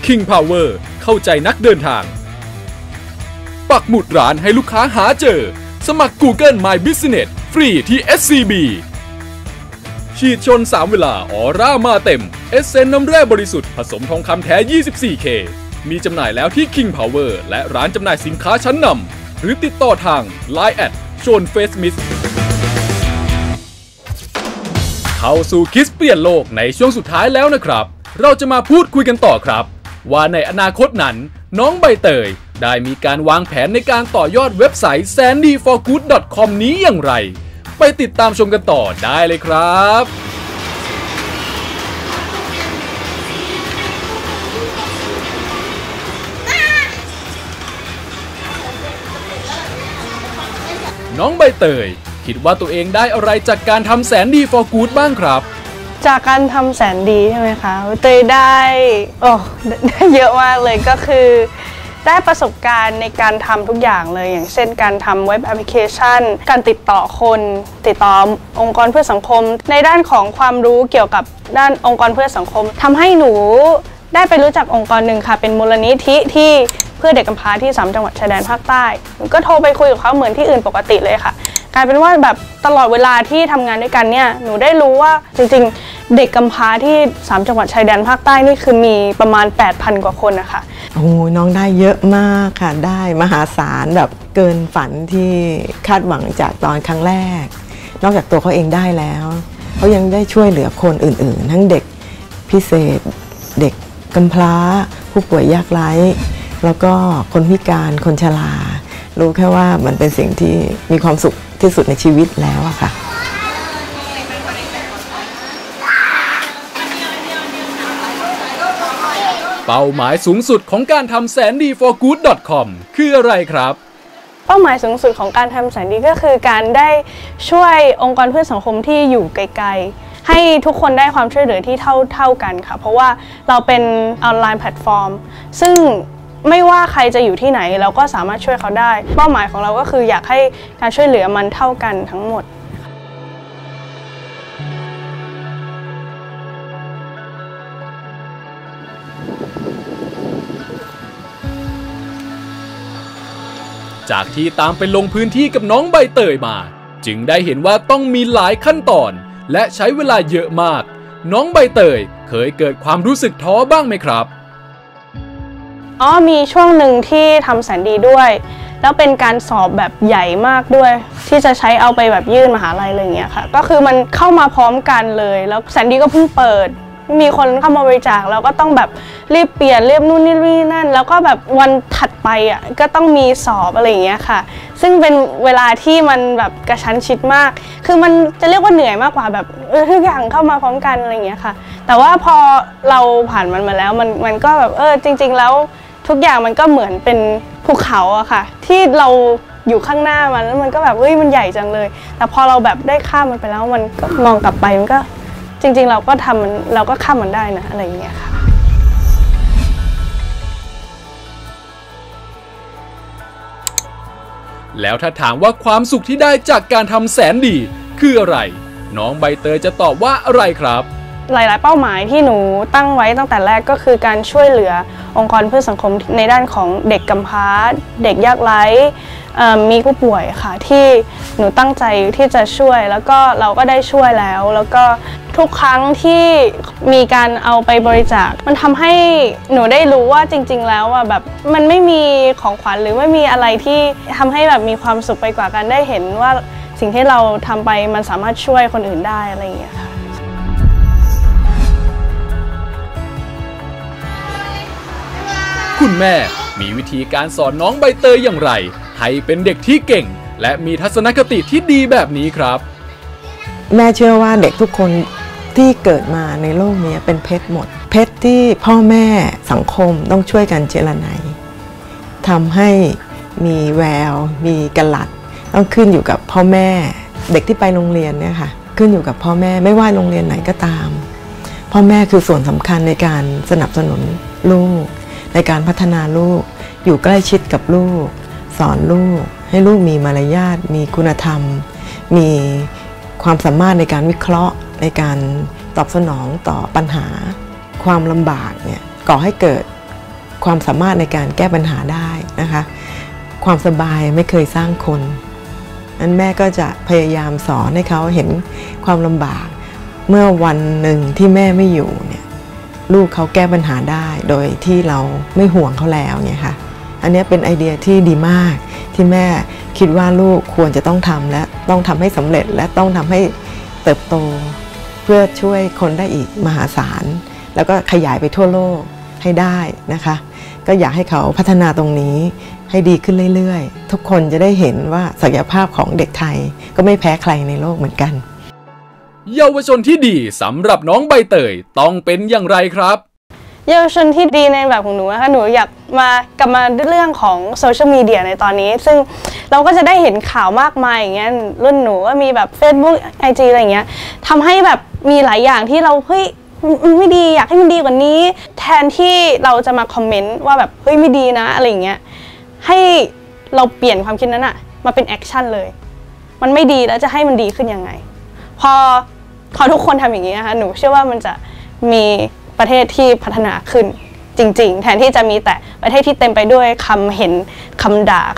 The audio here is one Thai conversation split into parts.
King Power เข้าใจนักเดินทางปักหมุดร้านให้ลูกค้าหาเจอสมัคร Google My Business ฟรีที่ SCB ฉีดชน3เวลาออร่ามาเต็มเอสเซนน้ำแร่บริสุทธิ์ผสมทองคำแท้ 24K มีจำหน่ายแล้วที่ King Power และร้านจำหน่ายสินค้าชั้นนำหรือติดต่อทาง Line@ โชนเฟซมิสเข้าสู่คิสเปลี่ยนโลกในช่วงสุดท้ายแล้วนะครับเราจะมาพูดคุยกันต่อครับว่าในอนาคตนั้นน้องใบเตยได้มีการวางแผนในการต่อยอดเว็บไซต์ sandyforgood.com นี้อย่างไรไปติดตามชมกันต่อได้เลยครับน้องใบเตยคิดว่าตัวเองได้อะไรจากการทำแสนดี for good บ้างครับจากการทำแสนดีใช่ไหมคะเตยได้เยอะมากเลยก็คือได้ประสบการณ์ในการทำทุกอย่างเลยอย่างเช่นการทำเว็บแอปพลิเคชันการติดต่อคนติดต่อองค์กรเพื่อสังคมในด้านของความรู้เกี่ยวกับด้านองค์กรเพื่อสังคมทำให้หนูได้ไปรู้จักองค์กรหนึ่งค่ะเป็นมูลนิธิที่เพื่อเด็กกำพร้าที่3จังหวัดชายแดนภาคใต้หนูก็โทรไปคุยกับเขาเหมือนที่อื่นปกติเลยค่ะกลายเป็นว่าแบบตลอดเวลาที่ทำงานด้วยกันเนี่ยหนูได้รู้ว่าจริงๆเด็กกำพร้าที่3จังหวัดชายแดนภาคใต้นี่คือมีประมาณ 8,000 กว่าคนนะคะโอ้น้องได้เยอะมากค่ะได้มหาศาลแบบเกินฝันที่คาดหวังจากตอนครั้งแรกนอกจากตัวเขาเองได้แล้วเขายังได้ช่วยเหลือคนอื่นๆทั้งเด็กพิเศษเด็กกำพร้าผู้ป่วยยากไร้แล้วก็คนพิการคนชรารู้แค่ว่ามันเป็นสิ่งที่มีความสุขที่สุดในชีวิตแล้วอะค่ะเป้าหมายสูงสุดของการทำsandyforgood.com คืออะไรครับเป้าหมายสูงสุดของการทำแสนดีก็คือการได้ช่วยองค์กรเพื่อสังคมที่อยู่ไกลๆให้ทุกคนได้ความช่วยเหลือที่เท่ากันค่ะเพราะว่าเราเป็นออนไลน์แพลตฟอร์มซึ่งไม่ว่าใครจะอยู่ที่ไหนเราก็สามารถช่วยเขาได้เป้าหมายของเราก็คืออยากให้การช่วยเหลือมันเท่ากันทั้งหมดจากที่ตามไปลงพื้นที่กับน้องใบเตยมาจึงได้เห็นว่าต้องมีหลายขั้นตอนและใช้เวลาเยอะมากน้องใบเตยเคยเกิดความรู้สึกท้อบ้างไหมครับมีช่วงหนึ่งที่ทำแสนดีด้วยแล้วเป็นการสอบแบบใหญ่มากด้วยที่จะใช้เอาไปแบบยื่นมหาลัยอะไรอย่างเงี้ยค่ะก็คือมันเข้ามาพร้อมกันเลยแล้วแสนดีก็เพิ่งเปิดมีคนเข้ามาบริจาคแล้วก็ต้องแบบรีบเปลี่ยนเรียบนู่นนี่นั่นแล้วก็แบบวันถัดไปอ่ะก็ต้องมีสอบอะไรอย่างเงี้ยค่ะซึ่งเป็นเวลาที่มันแบบกระชั้นชิดมากคือมันจะเรียกว่าเหนื่อยมากกว่าแบบทุกอย่างเข้ามาพร้อมกันอะไรอย่างเงี้ยค่ะแต่ว่าพอเราผ่านมันมาแล้วมันก็แบบจริงๆแล้วทุกอย่างมันก็เหมือนเป็นภูเขาอะค่ะที่เราอยู่ข้างหน้ามันแล้วมันก็แบบมันใหญ่จังเลยแต่พอเราแบบได้ข้ามมันไปแล้วมันก็มองกลับไปมันก็จริงๆเราก็ทำมันเราก็ข้ามมันได้นะอะไรอย่างเงี้ยค่ะแล้วถ้าถามว่าความสุขที่ได้จากการทำแสนดีคืออะไรน้องใบเตยจะตอบว่าอะไรครับหลายๆเป้าหมายที่หนูตั้งไว้ตั้งแต่แรกก็คือการช่วยเหลือองค์กรเพื่อสังคมในด้านของเด็กกำพร้าเด็กยากไร้มีผู้ป่วยค่ะที่หนูตั้งใจที่จะช่วยแล้วก็เราก็ได้ช่วยแล้วก็ทุกครั้งที่มีการเอาไปบริจาคมันทำให้หนูได้รู้ว่าจริงๆแล้วแบบมันไม่มีของขวัญหรือไม่มีอะไรที่ทำให้แบบมีความสุขไปกว่าการได้เห็นว่าสิ่งที่เราทำไปมันสามารถช่วยคนอื่นได้อะไรอย่างเงี้ยค่ะคุณแม่มีวิธีการสอนน้องใบเตยอย่างไรให้เป็นเด็กที่เก่งและมีทัศนคติที่ดีแบบนี้ครับแม่เชื่อว่าเด็กทุกคนที่เกิดมาในโลกนี้เป็นเพชรหมดเพชรที่พ่อแม่สังคมต้องช่วยกันเจรไนทำให้มีแววมีกลัดต้องขึ้นอยู่กับพ่อแม่เด็กที่ไปโรงเรียนเนี่ยค่ะขึ้นอยู่กับพ่อแม่ไม่ว่าโรงเรียนไหนก็ตามพ่อแม่คือส่วนสำคัญในการสนับสนุนลูกในการพัฒนาลูกอยู่ใกล้ชิดกับลูกสอนลูกให้ลูกมีมารยาทมีคุณธรรมมีความสามารถในการวิเคราะห์ในการตอบสนองต่อปัญหาความลำบากเนี่ยก่อให้เกิดความสามารถในการแก้ปัญหาได้นะคะความสบายไม่เคยสร้างคนนั้นแม่ก็จะพยายามสอนให้เขาเห็นความลำบากเมื่อวันหนึ่งที่แม่ไม่อยู่เนี่ยลูกเขาแก้ปัญหาได้โดยที่เราไม่ห่วงเขาแล้วเนี่ยค่ะอันนี้เป็นไอเดียที่ดีมากที่แม่คิดว่าลูกควรจะต้องทำและต้องทำให้สำเร็จและต้องทำให้เติบโตเพื่อช่วยคนได้อีกมหาศาลแล้วก็ขยายไปทั่วโลกให้ได้นะคะก็อยากให้เขาพัฒนาตรงนี้ให้ดีขึ้นเรื่อยๆทุกคนจะได้เห็นว่าศักยภาพของเด็กไทยก็ไม่แพ้ใครในโลกเหมือนกันเยาวชนที่ดีสำหรับน้องใบเตยต้องเป็นอย่างไรครับเยาวชนที่ดีในแบบของหนูนะคะหนูอยากกลับมาเรื่องของโซเชียลมีเดียในตอนนี้ซึ่งเราก็จะได้เห็นข่าวมากมายอย่างเงี้ยรุ่นหนูก็มีแบบ Facebook IG อะไรอย่างเงี้ยทำให้แบบมีหลายอย่างที่เราเฮ้ยไม่ดีอยากให้มันดีกว่านี้แทนที่เราจะมาคอมเมนต์ว่าแบบเฮ้ยไม่ดีนะอะไรอย่างเงี้ยให้เราเปลี่ยนความคิดนั้นอะมาเป็นแอคชั่นเลยมันไม่ดีแล้วจะให้มันดีขึ้นยังไงพอทุกคนทำอย่างนี้นะคะหนูเชื่อว่ามันจะมีประเทศที่พัฒนาขึ้นจริงๆแทนที่จะมีแต่ประเทศที่เต็มไปด้วยคำเห็นคำด่า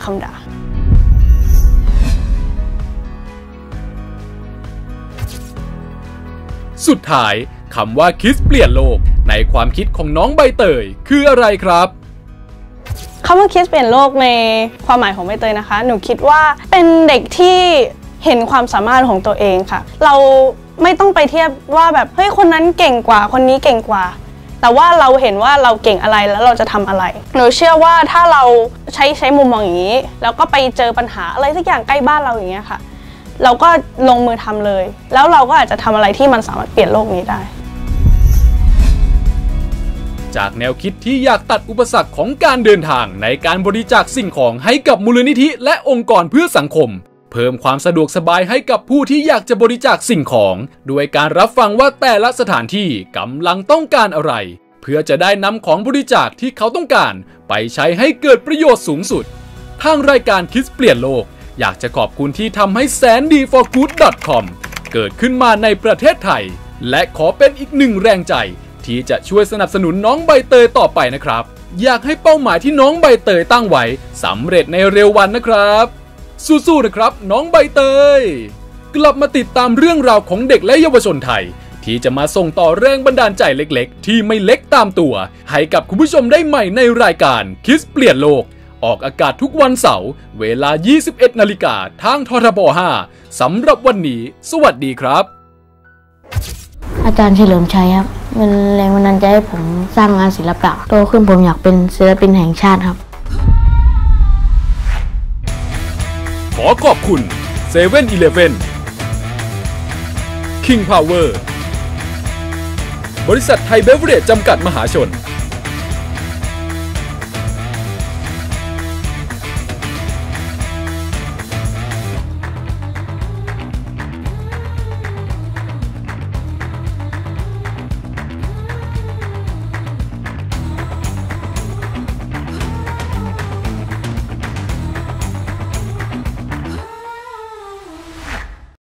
สุดท้ายคำว่าคิดเปลี่ยนโลกในความคิดของน้องใบเตยคืออะไรครับคำว่าคิดเปลี่ยนโลกในความหมายของใบเตยนะคะหนูคิดว่าเป็นเด็กที่เห็นความสามารถของตัวเองค่ะเราไม่ต้องไปเทียบว่าแบบเฮ้ยคนนั้นเก่งกว่าคนนี้เก่งกว่าแต่ว่าเราเห็นว่าเราเก่งอะไรแล้วเราจะทำอะไรหนูเชื่อว่าถ้าเราใช้มุมมองอย่างนี้แล้วก็ไปเจอปัญหาอะไรสักอย่างใกล้บ้านเราอย่างเงี้ยค่ะเราก็ลงมือทำเลยแล้วเราก็อาจจะทำอะไรที่มันสามารถเปลี่ยนโลกนี้ได้จากแนวคิดที่อยากตัดอุปสรรคของการเดินทางในการบริจาคสิ่งของให้กับมูลนิธิและองค์กรเพื่อสังคมเพิ่มความสะดวกสบายให้กับผู้ที่อยากจะบริจาคสิ่งของด้วยการรับฟังว่าแต่ละสถานที่กำลังต้องการอะไรเพื่อจะได้นำของบริจาคที่เขาต้องการไปใช้ให้เกิดประโยชน์สูงสุดทางรายการคิดเปลี่ยนโลกอยากจะขอบคุณที่ทำให้sandyforgood.com เกิดขึ้นมาในประเทศไทยและขอเป็นอีกหนึ่งแรงใจที่จะช่วยสนับสนุนน้องใบเตยต่อไปนะครับอยากให้เป้าหมายที่น้องใบเตยตั้งไว้สำเร็จในเร็ววันนะครับสู้ๆนะครับน้องใบเตยกลับมาติดตามเรื่องราวของเด็กและเยาวชนไทยที่จะมาส่งต่อแรงบันดาลใจเล็กๆที่ไม่เล็กตามตัวให้กับคุณผู้ชมได้ใหม่ในรายการคิดเปลี่ยนโลกออกอากาศทุกวันเสาร์เวลา 21 นาฬิกาทางททบ 5สำหรับวันนี้สวัสดีครับอาจารย์เฉลิมชัยครับเป็นแรงบันดาลใจให้ผมสร้างงานศิลปะโตขึ้นผมอยากเป็นศิลปินแห่งชาติครับขอขอบคุณ 7-Eleven King Power บริษัทไทยเบเวอเรจจำกัดมหาชน